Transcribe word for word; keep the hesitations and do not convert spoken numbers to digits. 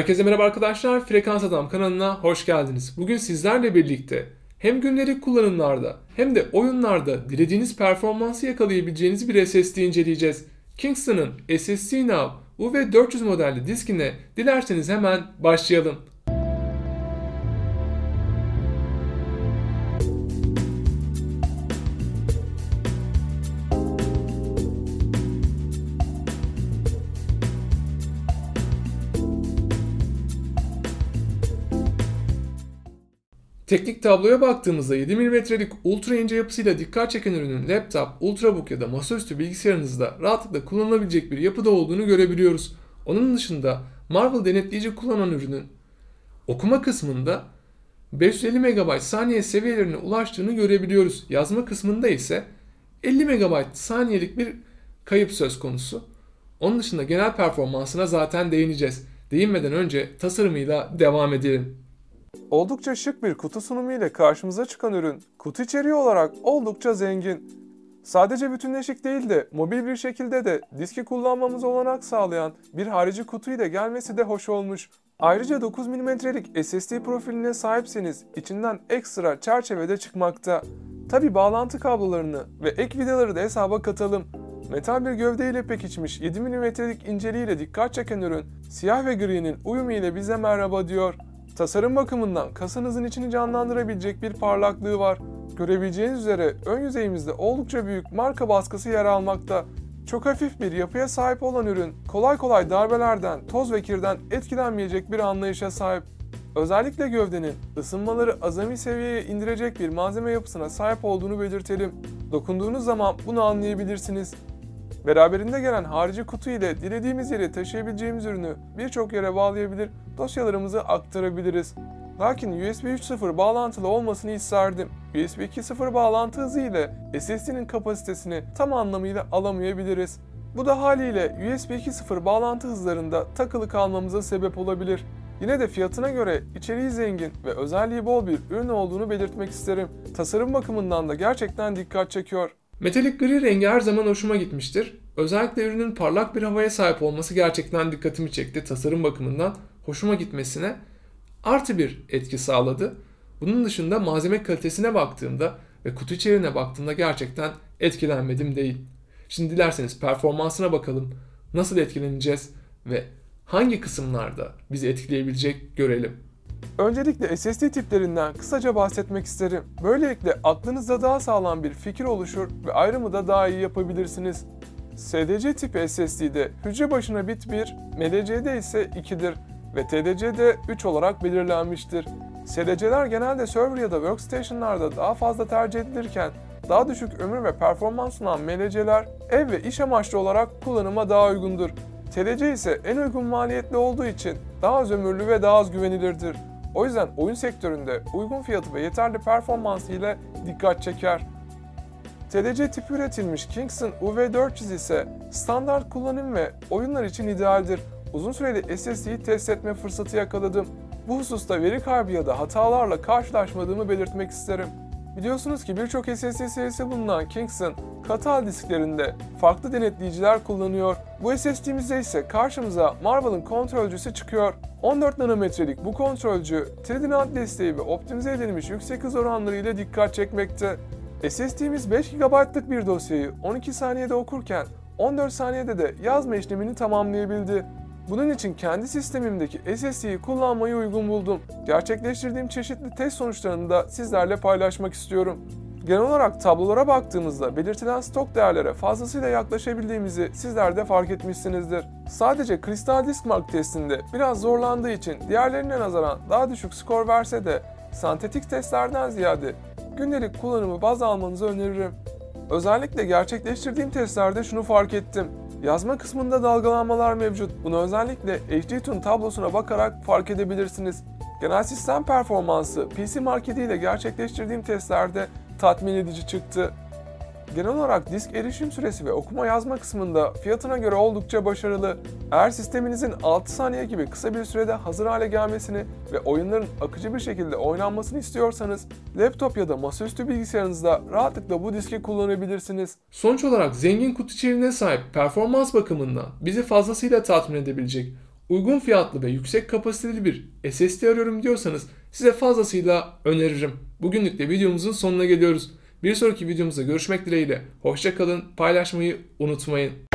Herkese merhaba arkadaşlar, Frekans Adam kanalına hoş geldiniz. Bugün sizlerle birlikte hem gündelik kullanımlarda hem de oyunlarda dilediğiniz performansı yakalayabileceğiniz bir S S D inceleyeceğiz. Kingston'ın S S D Now U V dört yüz modelli diskine dilerseniz hemen başlayalım. Teknik tabloya baktığımızda yedi milimetrelik ultra ince yapısıyla dikkat çeken ürünün laptop, ultrabook ya da masaüstü bilgisayarınızda rahatlıkla kullanılabilecek bir yapıda olduğunu görebiliyoruz. Onun dışında Marvel denetleyici kullanan ürünün okuma kısmında beş yüz elli megabayt saniye seviyelerine ulaştığını görebiliyoruz. Yazma kısmında ise elli megabayt saniyelik bir kayıp söz konusu. Onun dışında genel performansına zaten değineceğiz. Değinmeden önce tasarımıyla devam edelim. Oldukça şık bir kutu sunumu ile karşımıza çıkan ürün, kutu içeriği olarak oldukça zengin. Sadece bütünleşik değil de mobil bir şekilde de diski kullanmamıza olanak sağlayan bir harici kutu ile gelmesi de hoş olmuş. Ayrıca dokuz milimetrelik S S D profiline sahipseniz içinden ekstra çerçevede çıkmakta. Tabi bağlantı kablolarını ve ek vidaları da hesaba katalım. Metal bir gövde ile pekişmiş yedi milimetrelik inceliğiyle dikkat çeken ürün, siyah ve gri'nin uyumu ile bize merhaba diyor. Tasarım bakımından kasanızın içini canlandırabilecek bir parlaklığı var. Görebileceğiniz üzere ön yüzeyimizde oldukça büyük marka baskısı yer almakta. Çok hafif bir yapıya sahip olan ürün, kolay kolay darbelerden, toz ve kirden etkilenmeyecek bir anlayışa sahip. Özellikle gövdenin ısınmaları azami seviyeye indirecek bir malzeme yapısına sahip olduğunu belirtelim. Dokunduğunuz zaman bunu anlayabilirsiniz. Beraberinde gelen harici kutu ile dilediğimiz yere taşıyabileceğimiz ürünü birçok yere bağlayabilir, dosyalarımızı aktarabiliriz. Lakin U S B üç nokta sıfır bağlantılı olmasını isterdim. U S B iki nokta sıfır bağlantı hızı ile S S D'nin kapasitesini tam anlamıyla alamayabiliriz. Bu da haliyle U S B iki nokta sıfır bağlantı hızlarında takılı kalmamıza sebep olabilir. Yine de fiyatına göre içeriği zengin ve özelliği bol bir ürün olduğunu belirtmek isterim. Tasarım bakımından da gerçekten dikkat çekiyor. Metalik gri rengi her zaman hoşuma gitmiştir. Özellikle ürünün parlak bir havaya sahip olması gerçekten dikkatimi çekti. Tasarım bakımından hoşuma gitmesine artı bir etki sağladı. Bunun dışında malzeme kalitesine baktığımda ve kutu içeriğine baktığımda gerçekten etkilenmedim değil. Şimdi dilerseniz performansına bakalım. Nasıl etkileneceğiz ve hangi kısımlarda bizi etkileyebilecek görelim. Öncelikle S S D tiplerinden kısaca bahsetmek isterim. Böylelikle aklınızda daha sağlam bir fikir oluşur ve ayrımı da daha iyi yapabilirsiniz. S D C tipi S S D'de hücre başına bit bir, M D C'de ise ikidir ve T D C'de üç olarak belirlenmiştir. S D C'ler genelde server ya da workstation'larda daha fazla tercih edilirken daha düşük ömür ve performans sunan M L C'ler ev ve iş amaçlı olarak kullanıma daha uygundur. T D C ise en uygun maliyetli olduğu için daha az ömürlü ve daha az güvenilirdir. O yüzden oyun sektöründe uygun fiyatı ve yeterli performansı ile dikkat çeker. T D C tipi üretilmiş Kingston U V dört yüz ise standart kullanım ve oyunlar için idealdir. Uzun süreli S S D'yi test etme fırsatı yakaladım. Bu hususta veri kaybı ya da hatalarla karşılaşmadığımı belirtmek isterim. Biliyorsunuz ki birçok S S D serisi bulunan Kingston, katı hal disklerinde farklı denetleyiciler kullanıyor. Bu S S D'mizde ise karşımıza Marvel'ın kontrolcüsü çıkıyor. on dört nanometrelik bu kontrolcü, üç D NAND desteği ve optimize edilmiş yüksek hız oranları ile dikkat çekmekte. S S D'miz beş gigabaytlık bir dosyayı on iki saniyede okurken on dört saniyede de yazma işlemini tamamlayabildi. Bunun için kendi sistemimdeki S S D'yi kullanmayı uygun buldum. Gerçekleştirdiğim çeşitli test sonuçlarını da sizlerle paylaşmak istiyorum. Genel olarak tablolara baktığımızda belirtilen stok değerlere fazlasıyla yaklaşabildiğimizi sizler de fark etmişsinizdir. Sadece Crystal Disk Mark testinde biraz zorlandığı için diğerlerine nazaran daha düşük skor verse de sentetik testlerden ziyade gündelik kullanımı baz almanızı öneririm. Özellikle gerçekleştirdiğim testlerde şunu fark ettim. Yazma kısmında dalgalanmalar mevcut. Bunu özellikle H D Tune tablosuna bakarak fark edebilirsiniz. Genel sistem performansı P C Marketi ile gerçekleştirdiğim testlerde tatmin edici çıktı. Genel olarak disk erişim süresi ve okuma yazma kısmında fiyatına göre oldukça başarılı. Eğer sisteminizin altı saniye gibi kısa bir sürede hazır hale gelmesini ve oyunların akıcı bir şekilde oynanmasını istiyorsanız, laptop ya da masaüstü bilgisayarınızda rahatlıkla bu diski kullanabilirsiniz. Sonuç olarak zengin kutu içeriğine sahip performans bakımından bizi fazlasıyla tatmin edebilecek, uygun fiyatlı ve yüksek kapasiteli bir S S D arıyorum diyorsanız size fazlasıyla öneririm. Bugünlük de videomuzun sonuna geliyoruz. Bir sonraki videomuzda görüşmek dileğiyle. Hoşça kalın, paylaşmayı unutmayın.